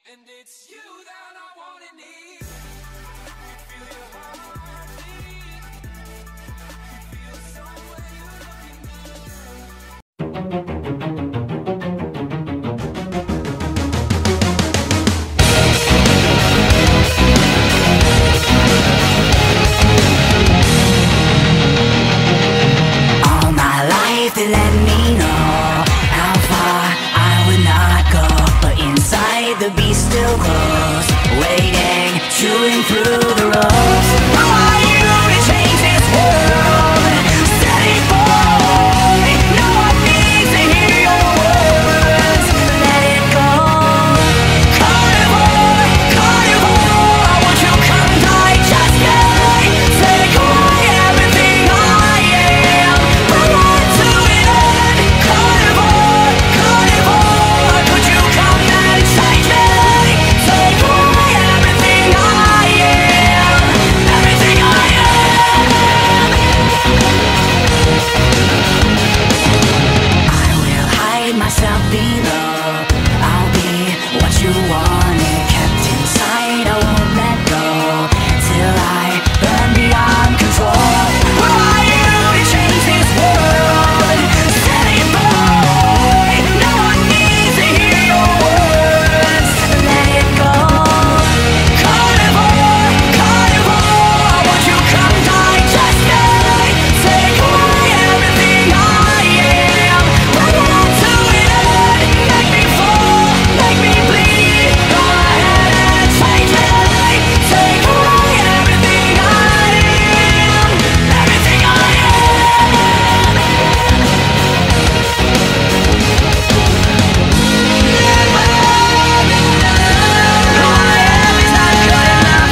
And it's you that I want and need. Feel your heartbeat. Feel somewhere you're All my life they let me know how far I would not go, but inside the beast still grows, waiting, chewing through the ropes. Who are you to change this world? Steady boy, no one needs to hear your words. Let it go. Carnivore, carnivore, won't you come digest me? Take away everything I am. Bring it to an end. Carnivore, carnivore, could you come and change me? Take away everything I am. Everything I am. I will hide myself below. I'll be what you wanted, kept inside. I won't let go till I burn beyond control. Who are you to change this world? Steady boy, no one needs to hear your words. Let it go. Carnivore, carnivore, won't you come digest me? Take away everything I am. Bring it to an end. Make me fall, make me bleed. Go ahead and change me. Take away everything I am. Everything I am. Who I am is not good enough.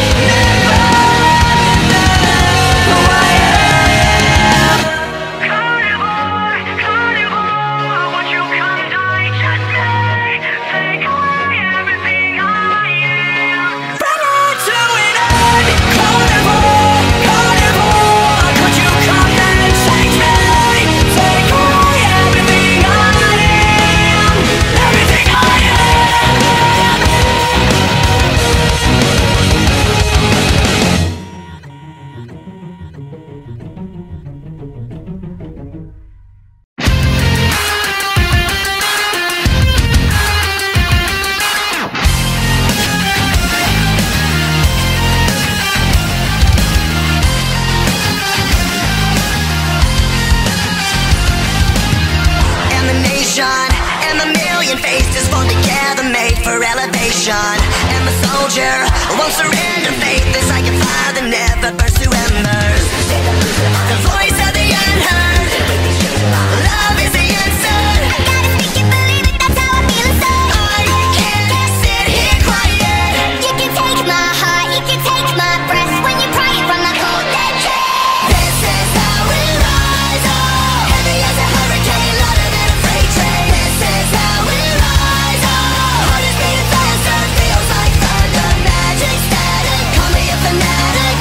Who I am. Carnivore, carnivore, won't you come digest me? Take away everything I am. Bring it to an end. Carnivore, carnivore, could you come and change me? Take away everything I am. Everything I am. And the nation, and the million faces formed together, made for elevation. And the soldier won't surrender faith, the second fire that never bursts to embers. The voice of the unheard, love is the answer. I gotta speak and believe it, that's how I feel inside. I can't sit here quiet. You can take my heart, you can take my breath when you're crying from the cold dead chest. This is how we rise up, heavy as a hurricane, louder than a freight train. This is how we rise up, heart is beating faster, feels like thunder, magic static. Call me a fanatic.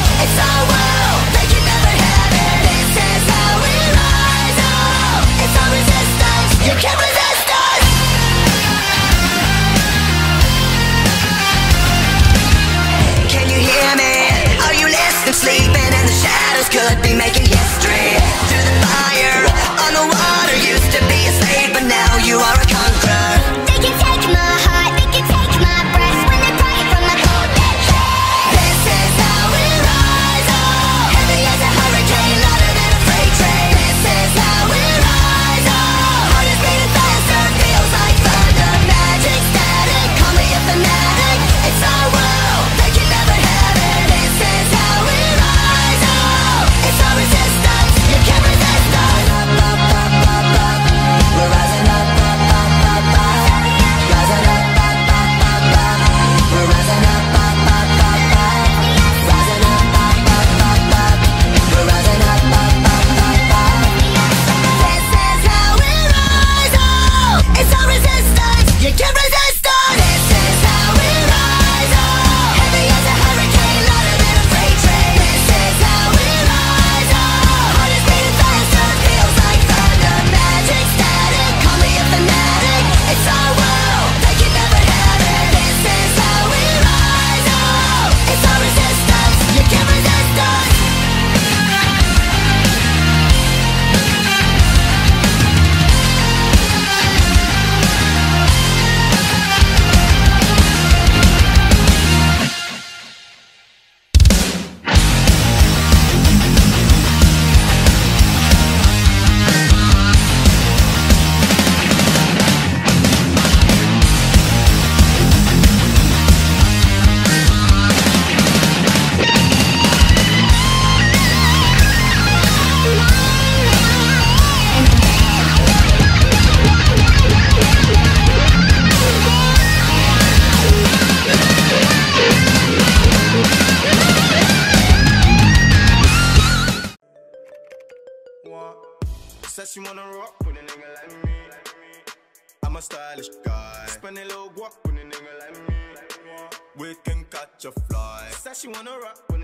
she wanna rock with a nigga like me. I'm a stylish guy, spend a little guap with a nigga like me. We can catch a fly. Said she wanna rock with